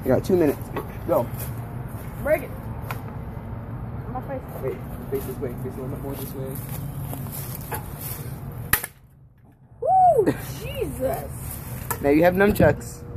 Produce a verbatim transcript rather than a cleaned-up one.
You got two minutes. Go. Break it. My face. Wait, face this way. Face a little bit more this way. Woo! Jesus. Now you have nunchucks.